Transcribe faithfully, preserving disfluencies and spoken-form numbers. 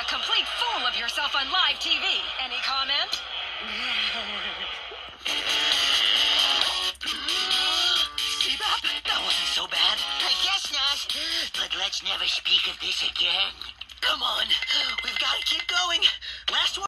complete fool of yourself on live T V. Any comment? Bebop, that wasn't so bad. I guess not. But let's never speak of this again. Come on, we've got to keep going. Last one.